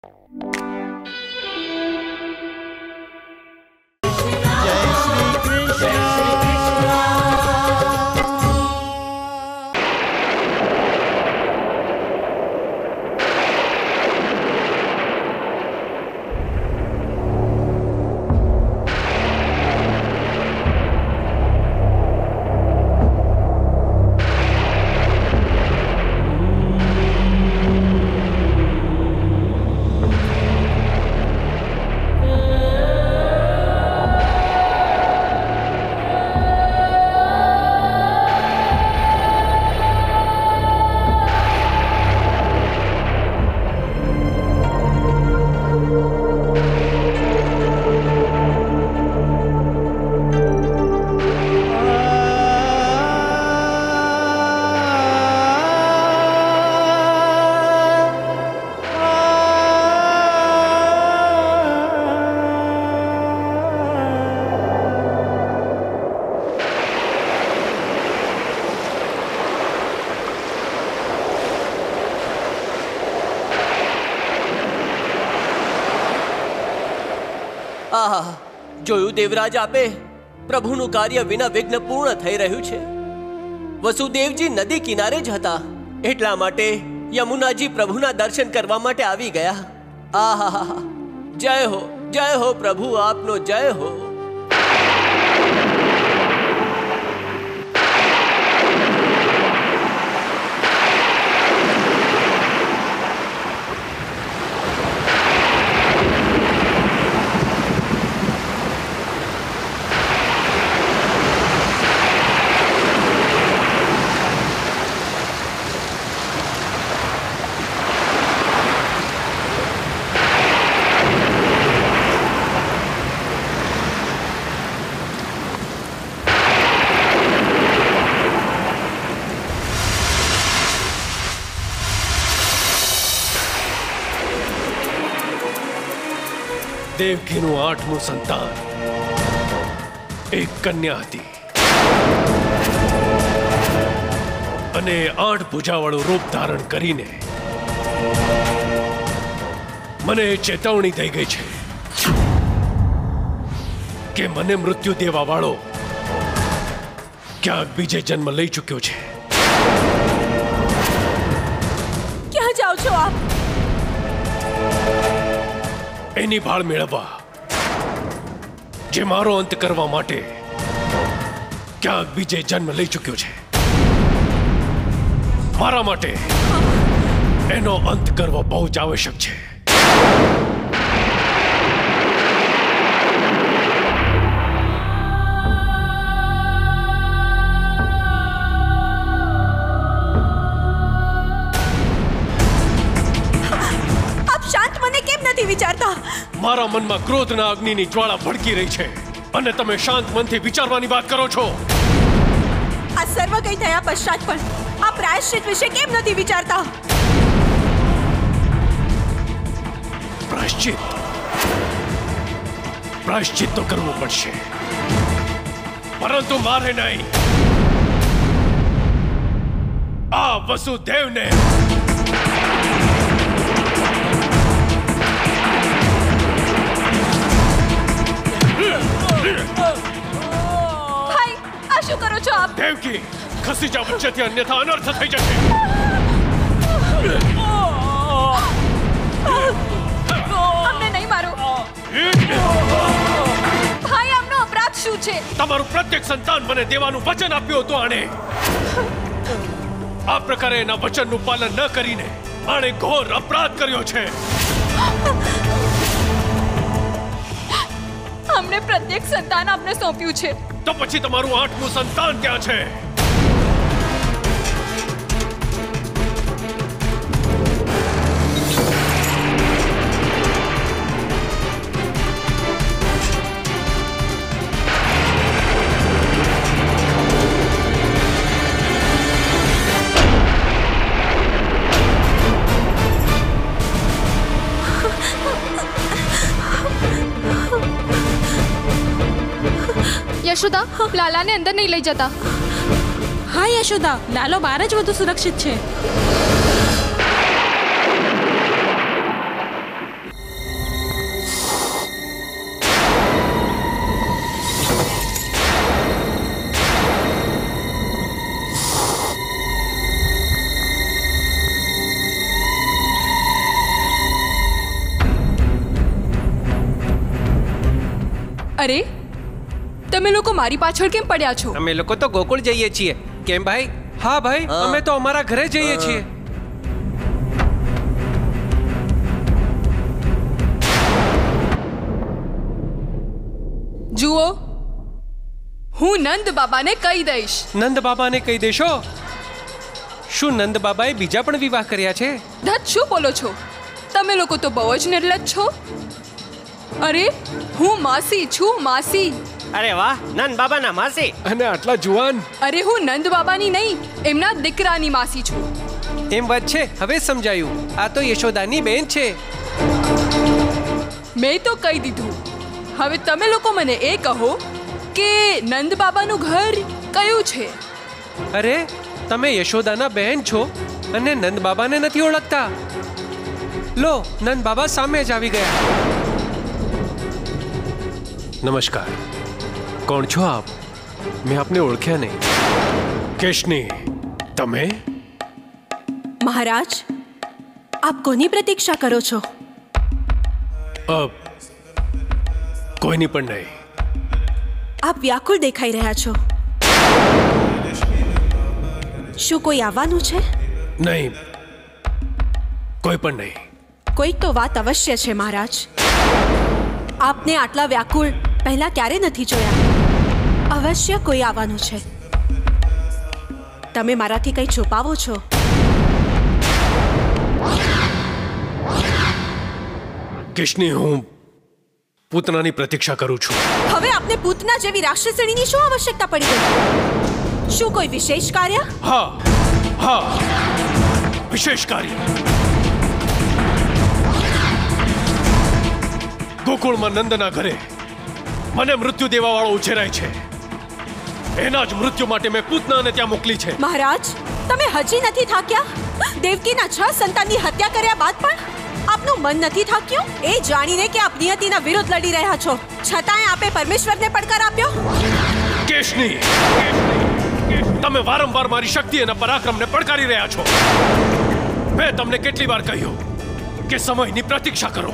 જોયું દેવરાજ આપે, પ્રભુનું કાર્ય વિના વિઘ્ન પૂર્ણ થઈ રહ્યું છે. વસુદેવજી નદી કિનારે જ હતા, એટલા માટે યમુનાજી પ્રભુના દર્શન કરવા માટે આવી ગયા. આહા, જય હો પ્રભુ, આપનો જય હો. દેવકીનું 8મું સંતાન એક કન્યા હતી અને 8 ભુજાવાળું રૂપ ધારણ કરીને મને ચેતવણી થઈ ગઈ છે કે મને મૃત્યુ દેવા વાળો ક્યાંક બીજે જન્મ લઈ ચૂક્યો છે. ક્યાં જાઓ છો આપ? એની ભાળ મેળવવા, જે મારો અંત કરવા માટે ક્યાંક બીજે જન્મ લઈ ચૂક્યો છે. મારા માટે એનો અંત કરવો બહુ જ આવશ્યક છે. મારા મનમાં ક્રોધના અગ્નિની જ્વાળા ભડકી રહી છે અને તમે શાંત મનથી વિચારવાની વાત કરો છો. આ સર્વ કંઈ થયા પશ્ચાત પણ આ પ્રાયશ્ચિત વિશે કેમ નથી વિચારતા? પ્રાયશ્ચિત તો કરવું પડશે, પરંતુ મારે નહીં, આ વસુદેવને. ભાઈ, આ શું કરો છો આપ? દેવકી, ખસી જા વચ્ચેથી, અન્યથા અનર્થ થઈ જશે. અમને નહીં મારો ભાઈ. આમનો અપરાધ શું છે? તમારું પ્રત્યેક સંતાન મને દેવાનું વચન આપ્યું હતું. આણે આ પ્રકારે એના વચનનું પાલન ન કરીને આણે ઘોર અપરાધ કર્યો છે. અમને પ્રત્યેક સંતાન આપને સોંપ્યું છે, તો પછી તમારું 8મું સંતાન ક્યાં છે? યશોદા, લાલાને અંદર નહીં લઈ જતા. હા યશોદા, લાલો બહાર જ વધુ સુરક્ષિત છે. અરે તમે લોકો મારી પાછળ કેમ પડ્યા છો? અમે લોકો તો ગોકુળ જઈએ છીએ. કેમ ભાઈ? હા ભાઈ, અમે તો અમારા ઘરે જઈએ છીએ. જુઓ, હું નંદ બાબાને કહી દઈશ. નંદ બાબાને કહી દેશો? શું નંદ બાબાએ બીજા પણ વિવાહ કર્યા છે? ધત, શું બોલો છો? તમે લોકો તો બહુ જ નિર્લજ્જ છો. અરે હું માસી છું, માસી. અરે વાહ, નંદ બાબાના માસી. અને આટલા જુવાન. અરે હું નંદ બાબાની નહીં, એમના દીકરાની માસી છું. એમ વાત છે, હવે સમજાયું. આ તો યશોદાની બેન છે. મેં તો કહી દીધું. હવે તમે લોકો મને એ કહો કે નંદ બાબાનું ઘર કયું છે? અરે તમે યશોદાના બહેન છો અને નંદ બાબાને નથી ઓળખતા? લો, નંદ બાબા સામે જ આવી ગયા. નમસ્કાર. કોણ છો આપ? મેં આપને ઓળખ્યા નહીં. કેશની, તમે? મહારાજ, આપ કોની પ્રતીક્ષા કરો છો? કોઈની પણ નહીં. આપ વ્યાકુળ દેખાઈ રહ્યા છો. શું કોઈ આવવાનું છે? નહીં, કોઈ પણ નહીં. કોઈક તો વાત અવશ્ય છે મહારાજ. આપને આટલા વ્યાકુળ પહેલા ક્યારે નથી જોયા. અવશ્ય કોઈ આવવાનું છે. તમે મારાથી કંઈ છુપાવો છો? કેશની, હું પૂતનાની પ્રતીક્ષા કરું છું. હવે આપને પૂતના જેવી રાક્ષસણીની શું આવશ્યકતા પડી ગઈ? શું કોઈ વિશેષ કાર્ય? હા હા, વિશેષ કાર્ય. ગોકુળમાં નંદના ઘરે મને મૃત્યુ દેવા વાળો ઉછેરાય છે. એના જ મૃત્યુ માટે મેં પૂતનાને ત્યાં મોકલી છે. મહારાજ, તમે હજી નથી થાક્યા? દેવકીના 6 સંતાનની હત્યા કર્યા બાદ પણ આપનું મન નથી થાક્યું? એ જાણીને કે આપ નિયતિના વિરુદ્ધ લડી રહ્યા છો, છતાંય આપે પરમેશ્વરને પડકાર આપ્યો. કેશની, તમે વારંવાર મારી શક્તિ અને પરાક્રમને પડકારી રહ્યા છો. મેં તમને કેટલી વાર કહ્યું કે સમયની પ્રતીક્ષા કરો.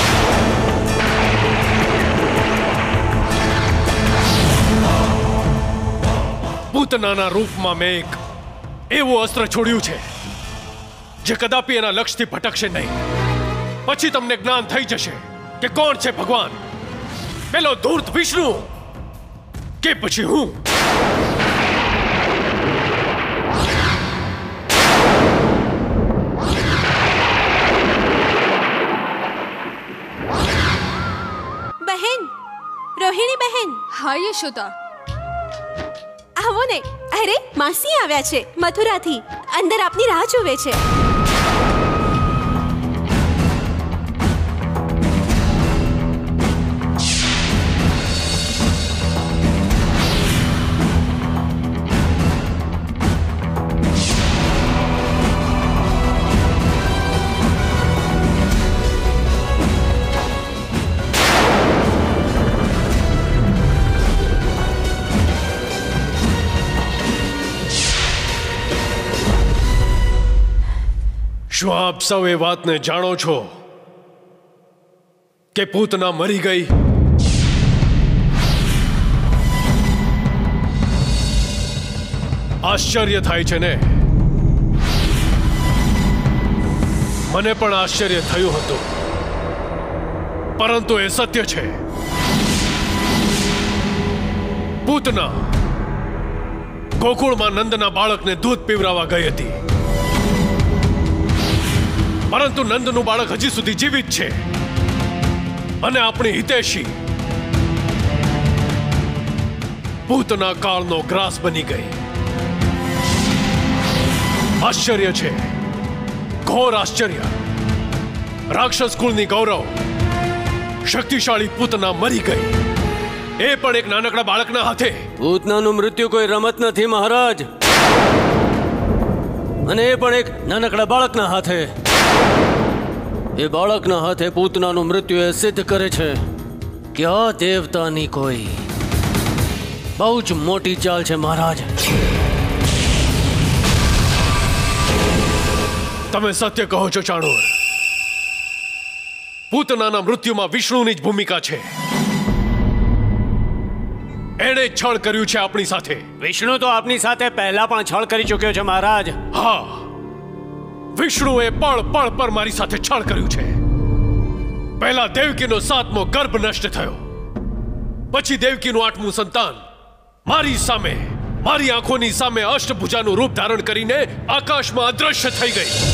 પૂતનાના રૂપમાં મેં એક એવું અસ્ત્ર છોડ્યું છે જે કદાપી એના લક્ષ્યથી ભટકશે નહીં. પછી તમને જ્ઞાન થઈ જશે કે કોણ છે ભગવાન, પેલો ધૂર્ત વિષ્ણુ કે પછી હું. બહેન, રોહિણી બહેન. હા યશોદા. આવો ને. અરે માસી આવ્યા છે મથુરાથી. અંદર આપની રાહ જોવે છે. શું આપ સૌ એ વાતને જાણો છો કે પૂતના મરી ગઈ? આશ્ચર્ય થાય છે ને? મને પણ આશ્ચર્ય થયું હતું, પરંતુ એ સત્ય છે. પૂતના ગોકુળમાં નંદના બાળકને દૂધ પીવરાવા ગઈ હતી, પરંતુ નંદનું બાળક હજી સુધી જીવિત છે અને આપણી હિતેશી પૂતના કાળનો ગ્રાસ બની ગઈ. આશ્ચર્ય છે, ઘોર આશ્ચર્ય. રાક્ષસ કુળની ગૌરવ શક્તિશાળી પૂતના મરી ગઈ, એ પણ એક નાનકડા બાળકના હાથે. પૂતનાનું મૃત્યુ કોઈ રમત નથી મહારાજ, અને એ પણ એક નાનકડા બાળકના હાથે. એ બાળકના હાથે પૂતનાનું મૃત્યુ એ સિદ્ધ કરે છે કે આ દેવતાની કોઈ બહુ જ મોટી ચાલ છે મહારાજ. તમે સત્ય કહો છો ચાણૂર. પૂતનાના મૃત્યુમાં વિષ્ણુની જ ભૂમિકા છે. એણે જ છળ કર્યું છે આપણી સાથે. વિષ્ણુ તો આપની સાથે પહેલા પણ છળ કરી ચૂક્યો છે મહારાજ. હા, વિષ્ણુએ પળ પળ પર મારી સાથે છળ કર્યું છે. પહેલા દેવકીનો 7મો ગર્ભ નષ્ટ થયો, પછી દેવકીનું 8મું સંતાન મારી સામે, મારી આંખોની સામે અષ્ટભુજાનું રૂપ ધારણ કરીને આકાશમાં અદ્રશ્ય થઈ ગઈ.